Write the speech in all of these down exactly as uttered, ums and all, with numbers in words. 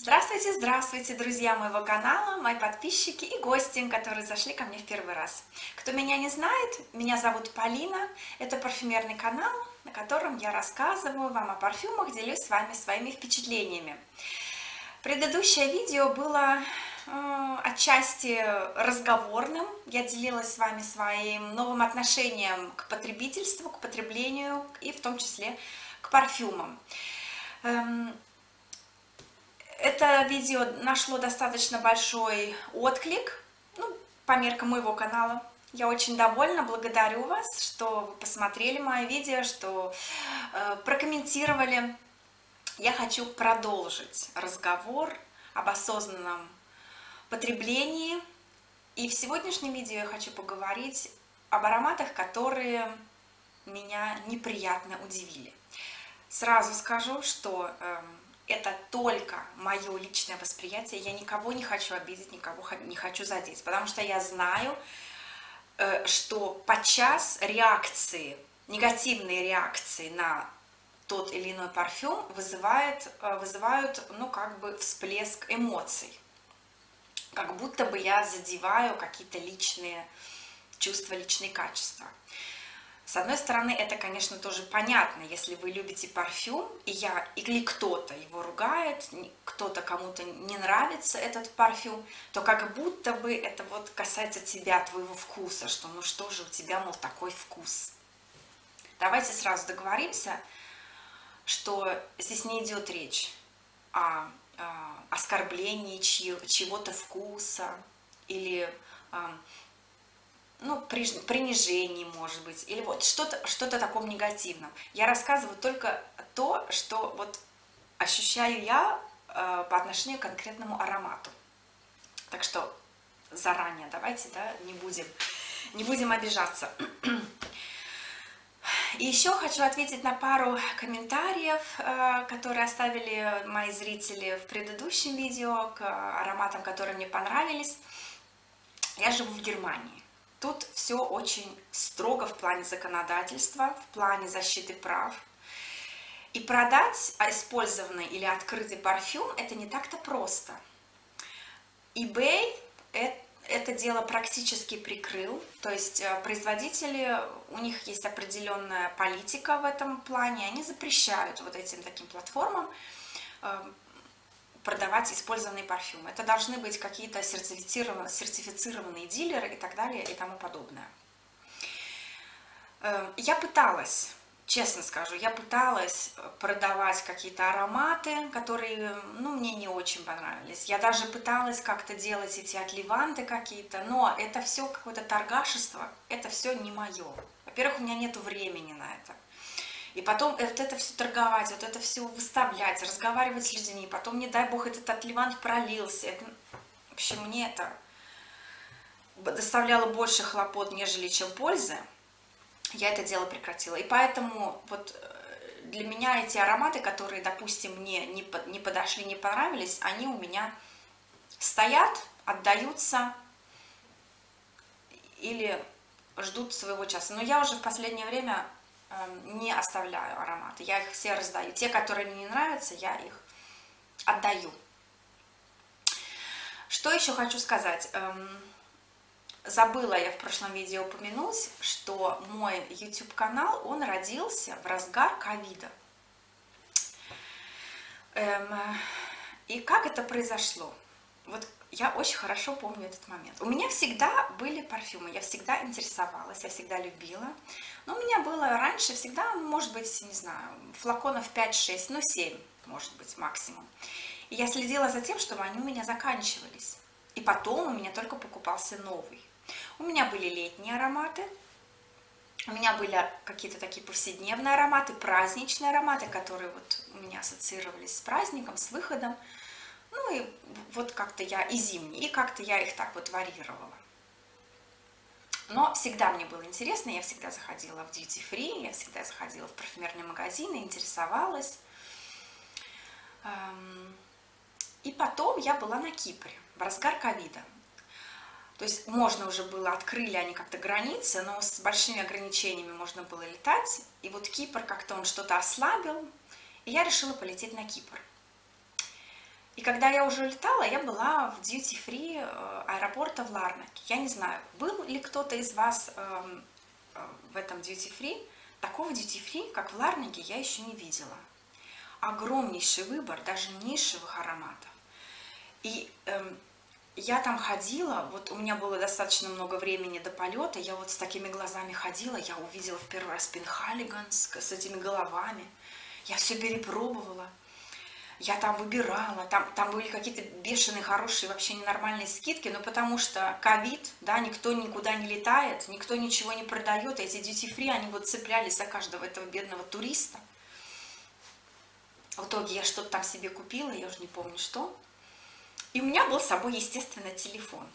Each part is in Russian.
Здравствуйте, здравствуйте, друзья моего канала, мои подписчики и гости, которые зашли ко мне в первый раз. Кто меня не знает, меня зовут Полина, это парфюмерный канал, на котором я рассказываю вам о парфюмах, делюсь с вами своими впечатлениями. Предыдущее видео было э, отчасти разговорным, я делилась с вами своим новым отношением к потребительству, к потреблению и в том числе к парфюмам. Эм, Это видео нашло достаточно большой отклик, ну, по меркам моего канала. Я очень довольна, благодарю вас, что вы посмотрели мое видео, что э, прокомментировали. Я хочу продолжить разговор об осознанном потреблении. И в сегодняшнем видео я хочу поговорить об ароматах, которые меня неприятно удивили. Сразу скажу, что э, это только мое личное восприятие, я никого не хочу обидеть, никого не хочу задеть, потому что я знаю, что подчас реакции, негативные реакции на тот или иной парфюм вызывает, вызывают, ну, как бы всплеск эмоций, как будто бы я задеваю какие-то личные чувства, личные качества. С одной стороны, это, конечно, тоже понятно, если вы любите парфюм, и я или кто-то его ругает, кто-то кому-то не нравится этот парфюм, то как будто бы это вот касается тебя, твоего вкуса, что ну что же у тебя, мол, такой вкус. Давайте сразу договоримся, что здесь не идет речь о, о оскорблении чьего-то вкуса или ну, принижении, может быть, или вот что-то что-то таком негативном. Я рассказываю только то, что вот ощущаю я э, по отношению к конкретному аромату. Так что заранее давайте, да, не будем, не будем обижаться. И еще хочу ответить на пару комментариев, э, которые оставили мои зрители в предыдущем видео к ароматам, которые мне понравились. Я живу в Германии. Тут все очень строго в плане законодательства, в плане защиты прав. И продать использованный или открытый парфюм – это не так-то просто. eBay это дело практически прикрыл, то есть производители, у них есть определенная политика в этом плане, они запрещают вот этим таким платформам продавать использованные парфюмы. Это должны быть какие-то сертифицированные, сертифицированные дилеры и так далее и тому подобное. Я пыталась, честно скажу, я пыталась продавать какие-то ароматы, которые, ну, мне не очень понравились. Я даже пыталась как-то делать эти отливанты какие-то, но это все какое-то торгашество, это все не мое. Во-первых, у меня нет времени на это. И потом вот это все торговать, вот это все выставлять, разговаривать с людьми. Потом, не дай бог, этот отливант пролился. Это, в общем, мне это доставляло больше хлопот, нежели чем пользы. Я это дело прекратила. И поэтому вот для меня эти ароматы, которые, допустим, мне не подошли, не понравились, они у меня стоят, отдаются или ждут своего часа. Но я уже в последнее время не оставляю ароматы, я их все раздаю. Те, которые мне не нравятся, я их отдаю. Что еще хочу сказать? Забыла я в прошлом видео упомянуть, что мой YouTube канал, он родился в разгар ковида. И как это произошло? Вот я очень хорошо помню этот момент. У меня всегда были парфюмы, я всегда интересовалась, я всегда любила. Но у меня было раньше всегда, может быть, не знаю, флаконов пять-шесть, ну семь, может быть, максимум. И я следила за тем, чтобы они у меня заканчивались. И потом у меня только покупался новый. У меня были летние ароматы, у меня были какие-то такие повседневные ароматы, праздничные ароматы, которые вот у меня ассоциировались с праздником, с выходом. Ну и вот как-то я и зимние, и как-то я их так вот варьировала. Но всегда мне было интересно, я всегда заходила в duty free, я всегда заходила в парфюмерные магазины, интересовалась. И потом я была на Кипре, в разгар ковида. То есть можно уже было, открыли они как-то границы, но с большими ограничениями можно было летать. И вот Кипр как-то он что-то ослабил, и я решила полететь на Кипр. И когда я уже улетала, я была в duty-free аэропорта в Ларнаке. Я не знаю, был ли кто-то из вас э, э, в этом duty-free. Такого duty-free, как в Ларнаке, я еще не видела. Огромнейший выбор даже нишевых ароматов. И э, я там ходила, вот у меня было достаточно много времени до полета, я вот с такими глазами ходила, я увидела в первый раз Пенхалиган с, с этими головами. Я все перепробовала. Я там выбирала, там, там были какие-то бешеные, хорошие, вообще ненормальные скидки, но потому что ковид, да, никто никуда не летает, никто ничего не продает, эти duty-free, они вот цеплялись за каждого этого бедного туриста. В итоге я что-то там себе купила, я уже не помню что. И у меня был с собой, естественно, телефон.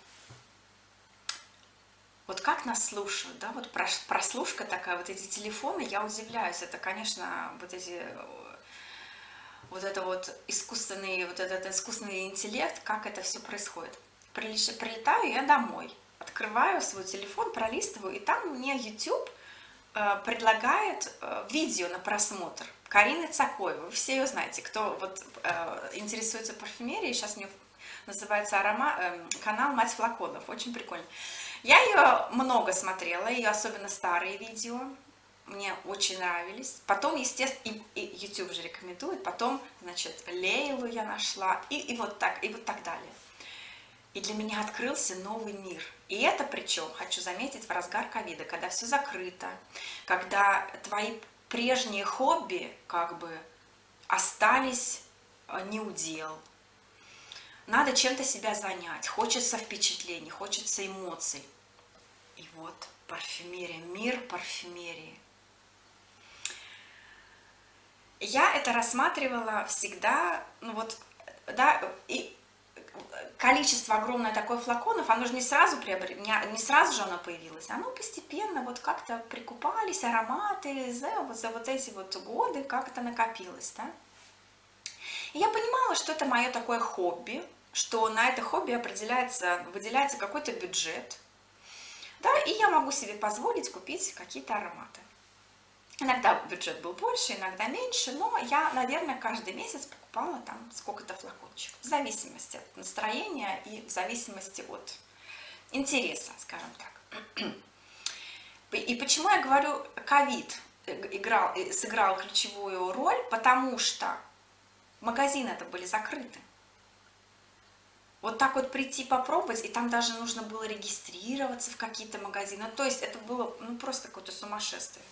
Вот как нас слушают, да, вот прослушка такая, вот эти телефоны, я удивляюсь, это, конечно, вот эти... вот это вот искусственный, вот этот искусственный интеллект, как это все происходит. Прилетаю я домой, открываю свой телефон, пролистываю, и там мне YouTube э, предлагает э, видео на просмотр Карины Цакоевой. Вы все ее знаете, кто вот э, интересуется парфюмерией, сейчас у нее называется арома, э, канал «Мать флаконов», очень прикольно. Я ее много смотрела, ее особенно старые видео. Мне очень нравились. Потом, естественно, и, и YouTube же рекомендует. Потом, значит, Лейлу я нашла. И, и, вот так, и вот так далее. И для меня открылся новый мир. И это причем, хочу заметить, в разгар ковида, когда все закрыто, когда твои прежние хобби как бы остались неудел. Надо чем-то себя занять. Хочется впечатлений, хочется эмоций. И вот парфюмерия, мир парфюмерии. Я это рассматривала всегда, ну вот, да, и количество огромное такое флаконов, оно же не сразу приобрел, не сразу же оно появилось, оно постепенно вот как-то прикупались ароматы за вот, за вот эти вот годы, как это накопилось, да. И я понимала, что это мое такое хобби, что на это хобби определяется, выделяется какой-то бюджет, да, и я могу себе позволить купить какие-то ароматы. Иногда бюджет был больше, иногда меньше, но я, наверное, каждый месяц покупала там сколько-то флакончиков, в зависимости от настроения и в зависимости от интереса, скажем так. И почему я говорю, ковид играл, сыграл ключевую роль, потому что магазины-то были закрыты. Вот так вот прийти попробовать, и там даже нужно было регистрироваться в какие-то магазины, то есть это было ну, просто какое-то сумасшествие.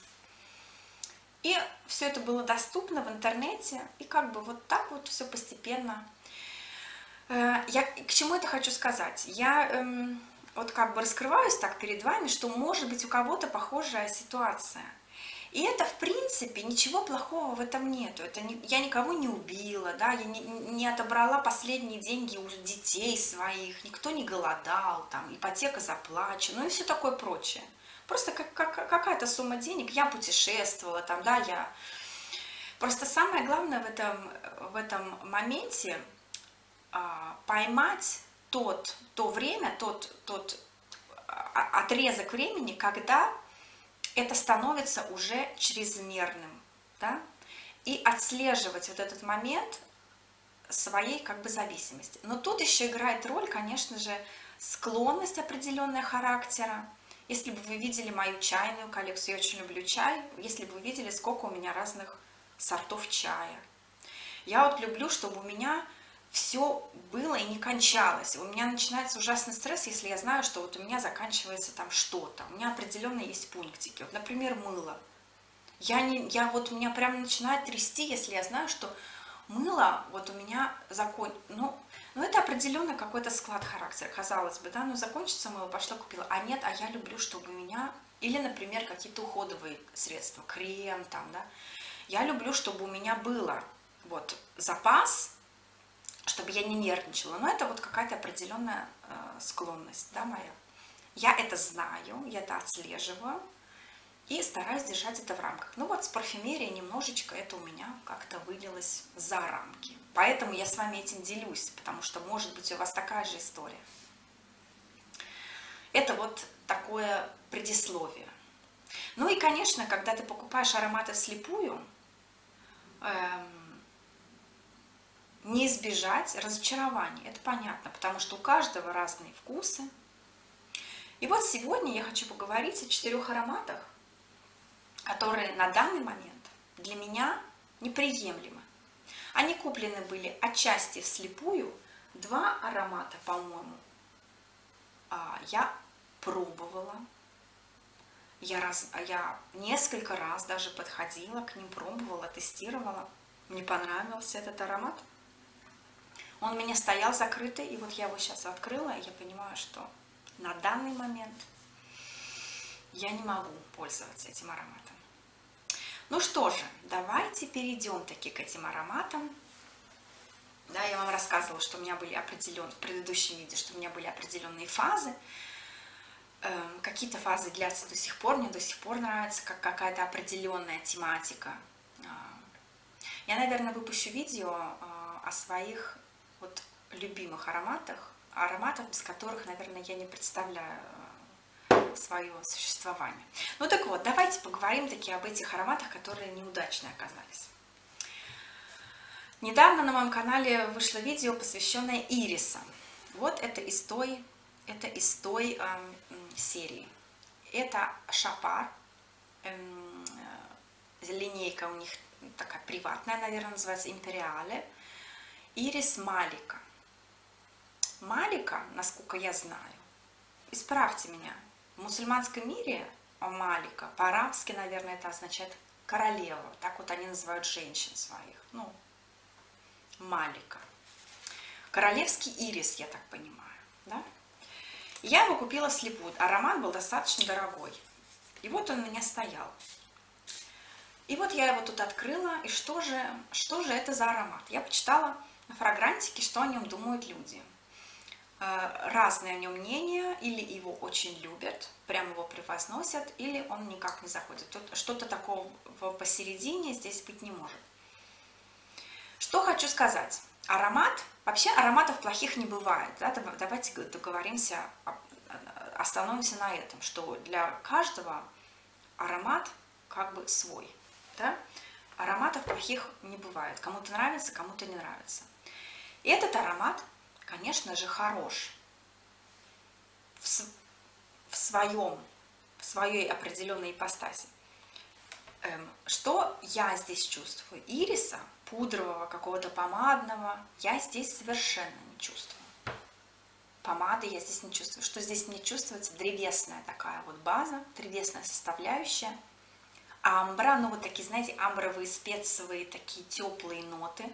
И все это было доступно в интернете, и как бы вот так вот все постепенно. Я к чему это хочу сказать? Я эм, вот как бы раскрываюсь так перед вами, что может быть у кого-то похожая ситуация. И это, в принципе, ничего плохого в этом нету. Это не, я никого не убила, да, я не, не отобрала последние деньги у детей своих, никто не голодал, там, ипотека заплачена, ну и все такое прочее. Просто как, как, какая-то сумма денег, я путешествовала там, да, я... Просто самое главное в этом, в этом моменте а, поймать тот, то время, тот, тот отрезок времени, когда это становится уже чрезмерным, да, и отслеживать вот этот момент своей как бы зависимости. Но тут еще играет роль, конечно же, склонность определенная характера. Если бы вы видели мою чайную коллекцию, я очень люблю чай, если бы вы видели, сколько у меня разных сортов чая. Я вот люблю, чтобы у меня все было и не кончалось. У меня начинается ужасный стресс, если я знаю, что вот у меня заканчивается там что-то. У меня определенно есть пунктики. Вот, например, мыло. Я не, я вот меня прям начинает трясти, если я знаю, что мыло вот у меня закон, ну, ну это определенно какой-то склад характера, казалось бы, да, ну закончится мыло, пошла купила, а нет, а я люблю, чтобы у меня, или, например, какие-то уходовые средства, крем там, да, я люблю, чтобы у меня было вот запас, чтобы я не нервничала, но это вот какая-то определенная э, склонность, да, моя. Я это знаю, я это отслеживаю и стараюсь держать это в рамках. Ну вот с парфюмерией немножечко это у меня как-то вылилось за рамки. Поэтому я с вами этим делюсь, потому что, может быть, у вас такая же история. Это вот такое предисловие. Ну и, конечно, когда ты покупаешь ароматы вслепую, эм, не избежать разочарования. Это понятно, потому что у каждого разные вкусы. И вот сегодня я хочу поговорить о четырех ароматах, которые на данный момент для меня неприемлемы. Они куплены были отчасти вслепую. Два аромата, по-моему, я пробовала. Я, раз, я несколько раз даже подходила к ним, пробовала, тестировала. Мне понравился этот аромат. Он у меня стоял закрытый, и вот я его сейчас открыла, и я понимаю, что на данный момент я не могу пользоваться этим ароматом. Ну что же, давайте перейдем таки к этим ароматам. Да, я вам рассказывала, что у меня были определенные, в предыдущем видео, что у меня были определенные фазы. Эм, какие-то фазы длятся до сих пор, мне до сих пор нравится как какая-то определенная тематика. Я, наверное, выпущу видео о своих вот любимых ароматах, ароматах, без которых, наверное, я не представляю свое существование. Ну так вот, давайте поговорим таки об этих ароматах, которые неудачно оказались. Недавно на моем канале вышло видео, посвященное ирисам. Вот это из той, это из той э, серии. Это Шапар, э, линейка у них такая приватная, наверное, называется Империале. Ирис Малика. Малика, насколько я знаю, исправьте меня, в мусульманском мире Малика, по-арабски, наверное, это означает королева. Так вот они называют женщин своих. Ну, Малика. Королевский ирис, я так понимаю. Да? Я его купила вслепую. Аромат был достаточно дорогой. И вот он у меня стоял. И вот я его тут открыла. И что же, что же это за аромат? Я почитала на фрагрантике, что о нем думают люди. Разные о нем мнения. Или его очень любят, прям его превозносят, или он никак не заходит. Тут что-то такого посередине здесь быть не может. Что хочу сказать. Аромат, вообще ароматов плохих не бывает. Да? Давайте договоримся, остановимся на этом, что для каждого аромат как бы свой. Да? Ароматов плохих не бывает. Кому-то нравится, кому-то не нравится. И этот аромат, конечно же, хорош в, в своем, в своей определенной ипостаси. Эм, что я здесь чувствую? Ириса, пудрового, какого-то помадного, я здесь совершенно не чувствую. Помады я здесь не чувствую. Что здесь не чувствуется? Древесная такая вот база, древесная составляющая. Амбра, ну вот такие, знаете, амбровые, специевые, такие теплые ноты.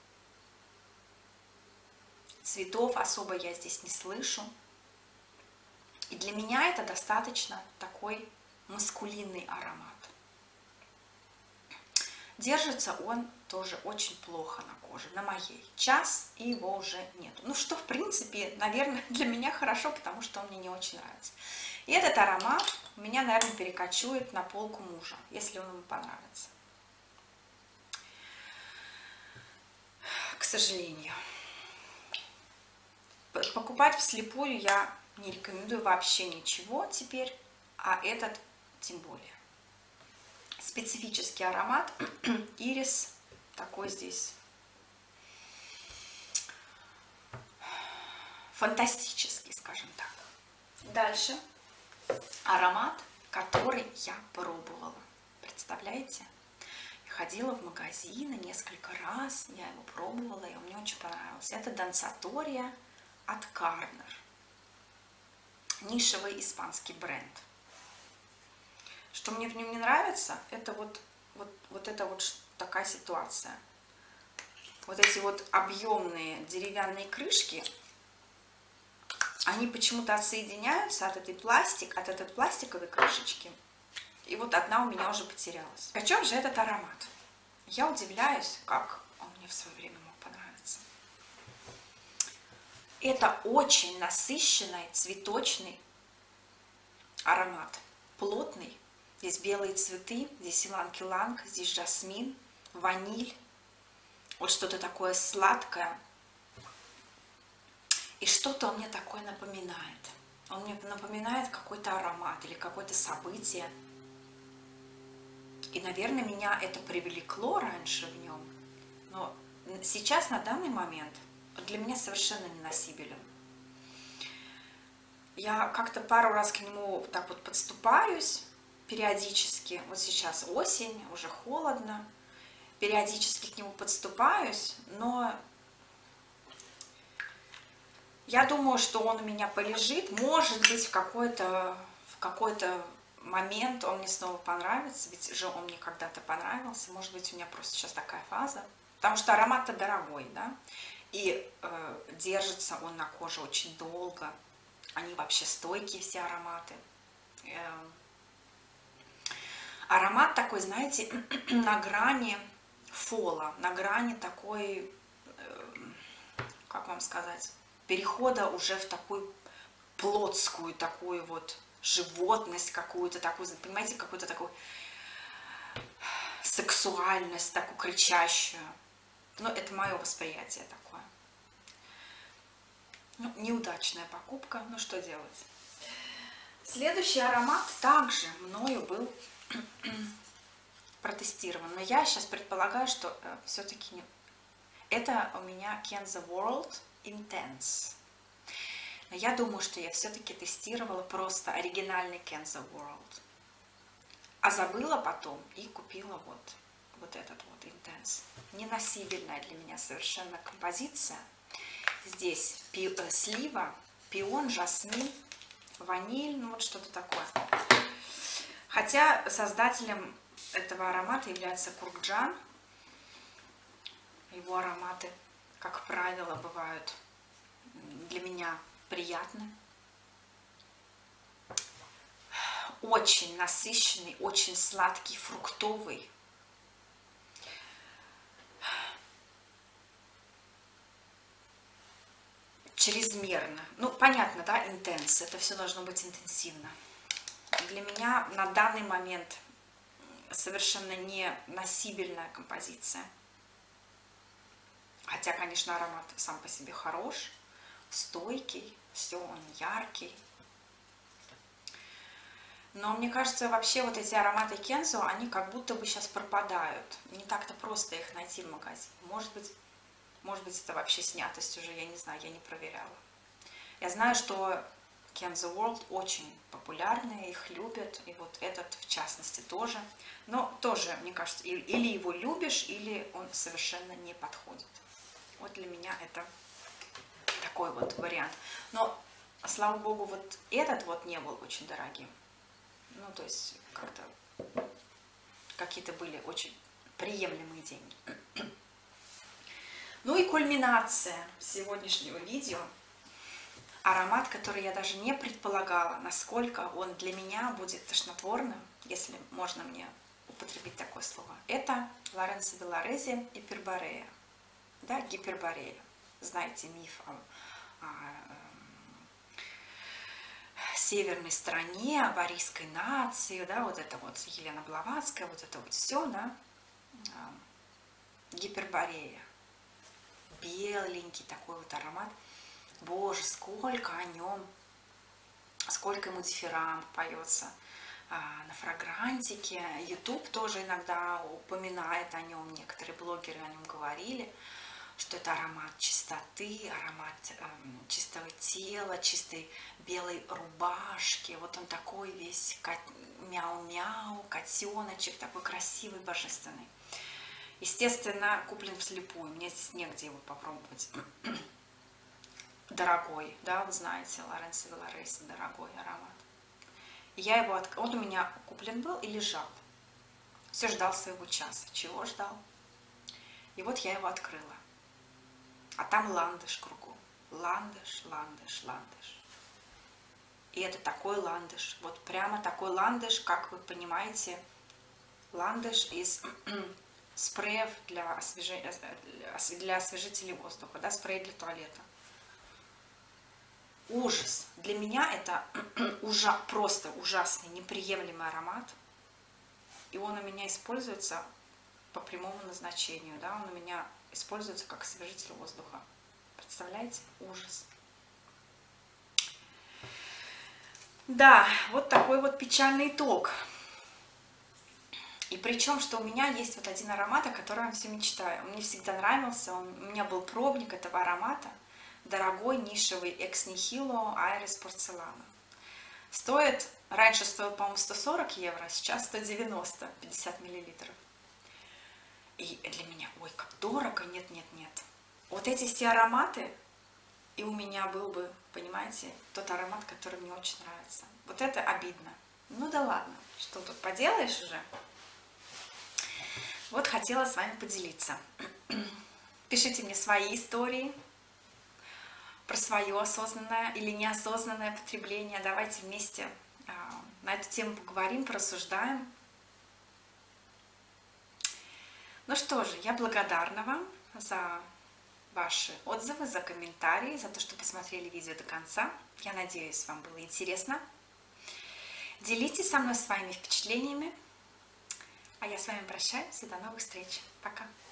Цветов особо я здесь не слышу. И для меня это достаточно такой маскулинный аромат. Держится он тоже очень плохо на коже, на моей. Час, и его уже нету. Ну что, в принципе, наверное, для меня хорошо, потому что он мне не очень нравится. И этот аромат меня, наверное, перекочует на полку мужа, если он ему понравится. К сожалению. Покупать вслепую я не рекомендую вообще ничего теперь, а этот тем более. Специфический аромат, ирис, такой здесь фантастический, скажем так. Дальше аромат, который я пробовала. Представляете? Я ходила в магазины несколько раз, я его пробовала, и он мне очень понравился. Это Danceteria от Carner. Нишевый испанский бренд. Что мне в нем не нравится, это вот, вот, вот это вот такая ситуация. Вот эти вот объемные деревянные крышки, они почему-то отсоединяются от этой пластик, от этой пластиковой крышечки. И вот одна у меня уже потерялась. О чем же этот аромат? Я удивляюсь, как он мне в свое время мог понравиться. Это очень насыщенный, цветочный аромат. Плотный. Здесь белые цветы, здесь иланг-иланг, здесь жасмин, ваниль. Вот что-то такое сладкое. И что-то он мне такое напоминает. Он мне напоминает какой-то аромат или какое-то событие. И, наверное, меня это привлекло раньше в нем. Но сейчас, на данный момент, для меня совершенно неносибелен. Я как-то пару раз к нему так вот подступаюсь периодически. Вот сейчас осень, уже холодно. Периодически к нему подступаюсь, но я думаю, что он у меня полежит. Может быть, в какой-то в какой-то момент он мне снова понравится, ведь же он мне когда-то понравился. Может быть, у меня просто сейчас такая фаза. Потому что аромат-то дорогой, да, и э, держится он на коже очень долго. Они вообще стойкие, все ароматы. Э, аромат такой, знаете, на грани фола, на грани такой, э, как вам сказать, перехода уже в такую плотскую, такую вот животность какую-то, такую, понимаете, какую-то такую сексуальность, такую кричащую. Но это мое восприятие такое. Ну, неудачная покупка, ну что делать. Следующий аромат также мною был протестирован, но я сейчас предполагаю, что э, все-таки не... Это у меня Kenzo World Intense. Но я думаю, что я все-таки тестировала просто оригинальный Kenzo World. А забыла потом и купила вот, вот этот вот Intense. Неносибельная для меня совершенно композиция. Здесь пи э, слива, пион, жасмин, ваниль, ну вот что-то такое. Хотя создателем этого аромата является Куркджан. Его ароматы, как правило, бывают для меня приятны. Очень насыщенный, очень сладкий, фруктовый. Чрезмерно. Ну, понятно, да, интенс. Это все должно быть интенсивно. Для меня на данный момент совершенно не носибельная композиция. Хотя, конечно, аромат сам по себе хорош, стойкий, все, он яркий. Но мне кажется, вообще вот эти ароматы Kenzo, они как будто бы сейчас пропадают. Не так-то просто их найти в магазине. Может быть, может быть, это вообще снятость уже, я не знаю, я не проверяла. Я знаю, что Kenzo World очень популярны, их любят, и вот этот в частности тоже. Но тоже, мне кажется, или его любишь, или он совершенно не подходит. Вот для меня это такой вот вариант. Но, слава богу, вот этот вот не был очень дорогим. Ну, то есть, как-то какие-то были очень приемлемые деньги. Ну и кульминация сегодняшнего видео. Аромат, который я даже не предполагала, насколько он для меня будет тошнотворным, если можно мне употребить такое слово. Это Лоренцо Вилларези Иперборея. Да, гиперборея. Знаете миф о, о, о северной стране, о барийской нации, да, вот это вот Елена Блаватская, вот это вот все, да, гиперборея. Беленький такой вот аромат. Боже, сколько о нем, сколько ему дифирам поется на фрагрантике. YouTube тоже иногда упоминает о нем, некоторые блогеры о нем говорили, что это аромат чистоты, аромат э, чистого тела, чистой белой рубашки. Вот он такой весь мяу-мяу, котеночек, такой красивый, божественный. Естественно, куплен вслепую, мне здесь негде его попробовать. Дорогой, да, вы знаете, Лоренцо Вилларези, дорогой аромат. Я его, от... он у меня куплен был и лежал. Все ждал своего часа. Чего ждал? И вот я его открыла. А там ландыш кругом. Ландыш, ландыш, ландыш. И это такой ландыш. Вот прямо такой ландыш, как вы понимаете, ландыш из спреев для, освеж... для освежителей воздуха, да, спрей для туалета. Ужас. Для меня это ужа... просто ужасный, неприемлемый аромат. И он у меня используется по прямому назначению. Да? Он у меня используется как освежитель воздуха. Представляете? Ужас. Да, вот такой вот печальный итог. И причем, что у меня есть вот один аромат, о котором я все мечтаю. Он мне всегда нравился, он, у меня был пробник этого аромата. Дорогой нишевый Ex Nihilo Iris Porcelana. Стоит, раньше стоил, по-моему, сто сорок евро, а сейчас сто девяносто, пятьдесят миллилитров. И для меня, ой, как дорого, нет, нет, нет. Вот эти все ароматы, и у меня был бы, понимаете, тот аромат, который мне очень нравится. Вот это обидно. Ну да ладно, что тут поделаешь уже. Вот хотела с вами поделиться. Пишите мне свои истории про свое осознанное или неосознанное потребление. Давайте вместе на эту тему поговорим, порассуждаем. Ну что же, я благодарна вам за ваши отзывы, за комментарии, за то, что посмотрели видео до конца. Я надеюсь, вам было интересно. Делитесь со мной своими впечатлениями. А я с вами прощаюсь и до новых встреч. Пока.